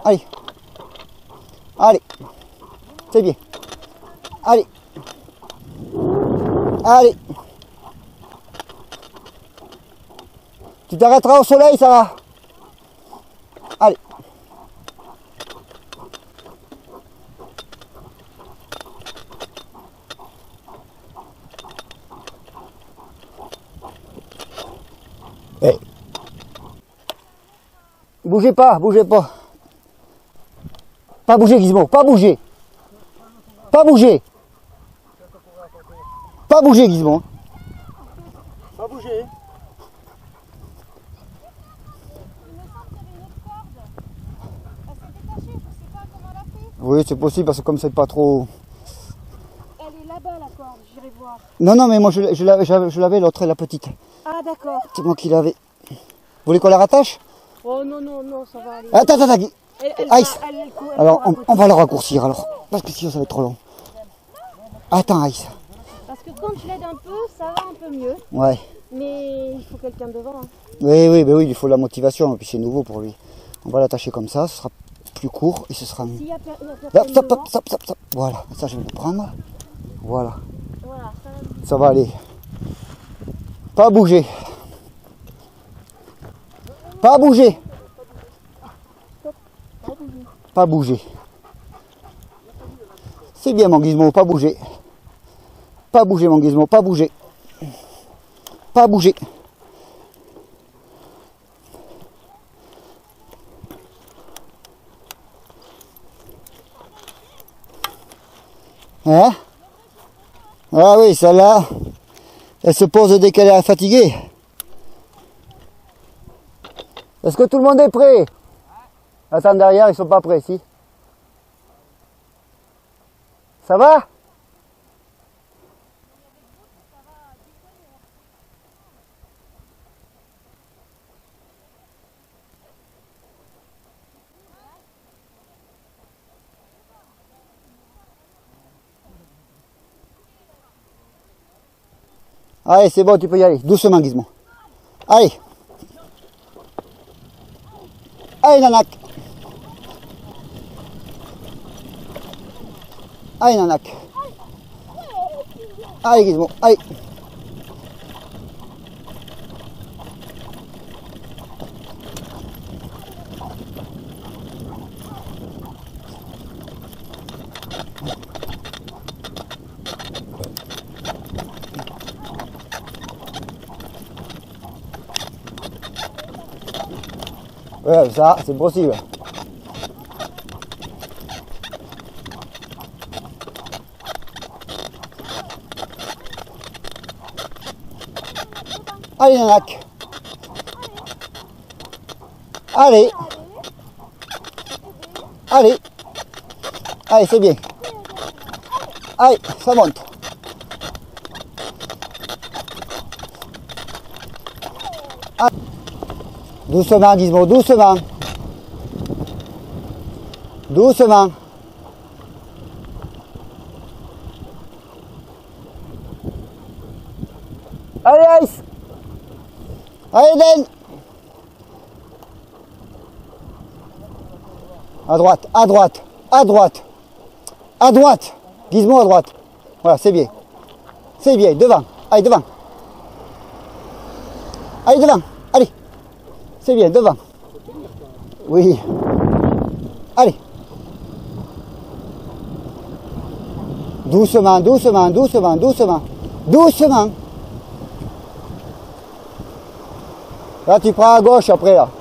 Allez. Allez. C'est bien. Allez. Allez. Tu t'arrêteras au soleil, ça va. Allez. Hey. Bougez pas, bougez pas. Pas bouger, Gizmo, pas bouger. Pas bouger. Pas bouger, Gizmo. Pas bouger. Oui, c'est possible parce que comme c'est pas trop... Elle est là-bas la corde, j'irai voir. Non, non, mais moi je l'avais l'autre, la petite. Ah d'accord. C'est moi qui l'avais. Vous voulez qu'on la rattache? Oh non, non, non, ça va aller. Attends, attends, attends. Aïs. Elle Alors, on va le raccourcir alors. Parce que sinon ça va être trop long. Attends, Aïs. Parce que quand tu l'aides un peu, ça va un peu mieux. Ouais. Mais il faut quelqu'un devant. Hein. Oui, oui, ben oui, il faut la motivation. Et puis c'est nouveau pour lui. On va l'attacher comme ça, ce sera plus court et ce sera mieux. S'il y a Stop, stop, stop, stop, stop, stop. Voilà, ça je vais le prendre. Voilà. Voilà, Ça va aller. Pas bouger. Pas bouger. Pas bouger. C'est bien mon Gizmo, pas bouger. Pas bouger mon Gizmo, pas bouger. Pas bouger. Hein? Ah oui, celle-là, elle se pose dès qu'elle est fatiguée. Est-ce que tout le monde est prêt? Attends, derrière, ils sont pas prêts, si? Ça va? Allez, c'est bon, tu peux y aller. Doucement, Gizmo. Allez. Allez, Nanak. Allez, Nanak. Allez, Gizmo. Allez. Ouais, ça, c'est possible. Allez, Nanak. Allez. Allez. Allez, c'est bien. Allez, ça monte. Allez. Doucement, Gizmo, doucement. Doucement. Allez, Ice. Allez, Den. À droite, à droite, à droite. À droite. Gizmo à droite. Voilà, c'est bien. C'est bien, devant. Allez, devant. Allez, devant. Allez. C'est bien, devant. Oui. Allez. Doucement, doucement, doucement, doucement. Doucement. Là, tu prends à gauche après, là.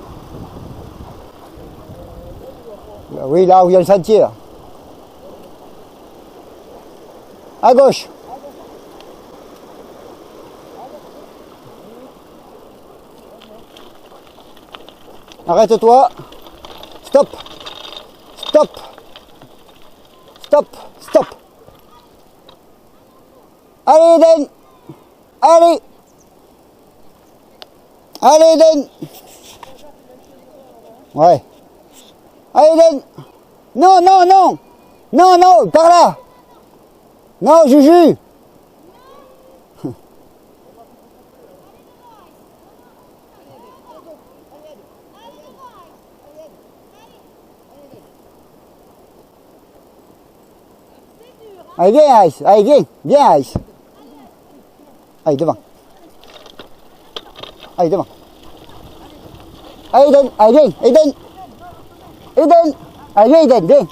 Oui, là où il y a le sentier, là. À gauche. Arrête-toi. Stop. Stop. Stop. Stop. Allez, Den. Allez. Allez, Den. Ouais. Allez, Den. Non, non, non. Non, non, par là. Non, Juju. Allez, viens, Ice. Allez, viens. Viens, Ice. Allez, devant. Allez, devant. Allez, Eden. Allez, viens. Eden. Eden. Allez, viens, Eden. Viens.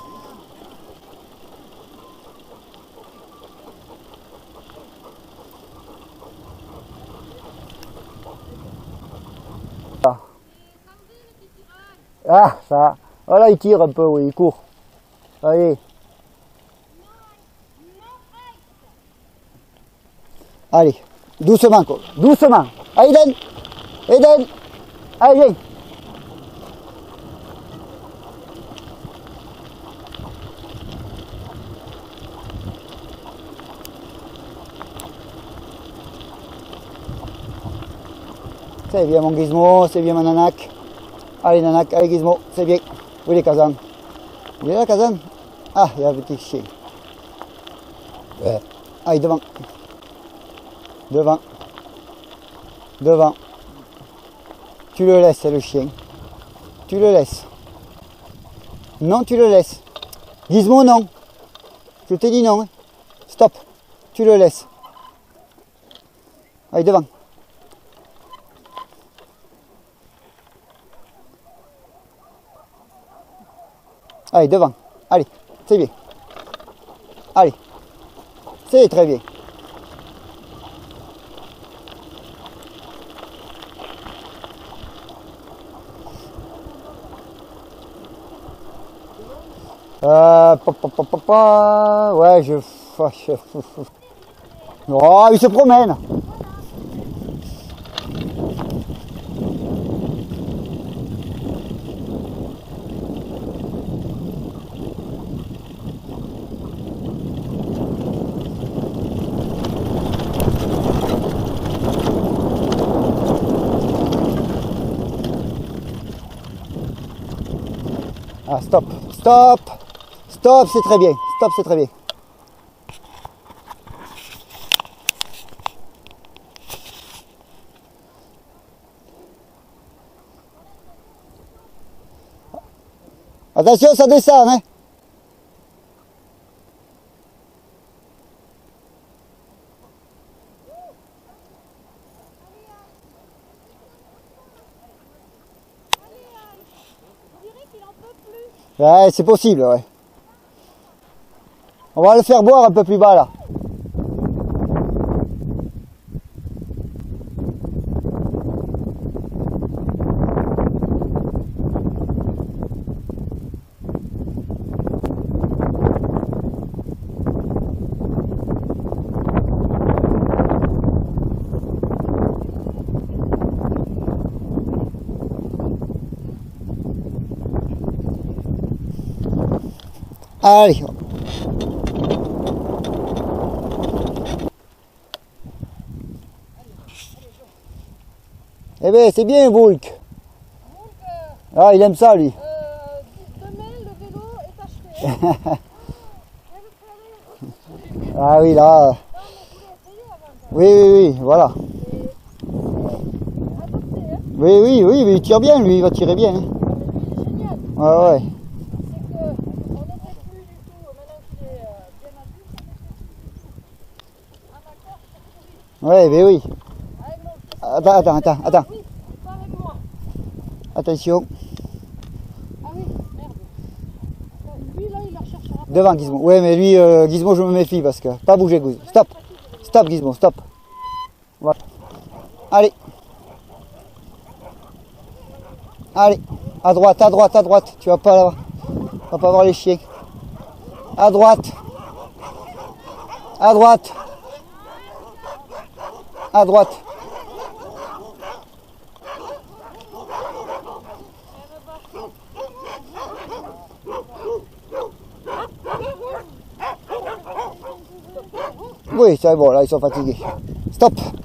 Ah, ça. Voilà, il tire un peu, oui, il court. Allez. Allez, doucement, quoi. Doucement. Allez, Eden. Eden. Allez, viens. C'est bien, mon Gizmo. C'est bien, mon Nanak. Allez, Nanak. Allez, Gizmo. C'est bien. Où est les Kazan? Il est là, Kazan? Ah, il y a un petit chien. Allez, devant. Devant. Devant. Tu le laisses, le chien. Tu le laisses. Non, tu le laisses. Gizmo, non. Je t'ai dit non. Hein. Stop. Tu le laisses. Allez, devant. Allez, devant. Allez, c'est bien. Allez. C'est très bien. Ouais, oh, il se promène. Ah, stop, stop, stop, c'est très bien, stop, c'est très bien. Attention, ça descend, hein. Ouais, c'est possible, ouais. On va le faire boire un peu plus bas, là. Allez. Eh bien, c'est bien, Vulk. Ah, il aime ça, lui. Demain, le vélo est acheté. Ah oui, là. Oui, oui, oui, voilà. Oui, oui, oui, mais il tire bien, lui, il va tirer bien. Hein. Ouais, ouais. Ouais, mais oui. Attends. Attention. Ah oui, merde. Lui, là, il la recherchera. Devant, Gizmo. Ouais, mais lui, Gizmo, je me méfie parce que... Pas bouger, Gizmo. Stop. Stop, Gizmo, stop. Voilà. Allez. Allez. À droite, à droite, à droite. Tu vas pas voir les chiens. À droite. À droite. À droite. Oui, c'est bon, là, ils sont fatigués. Stop.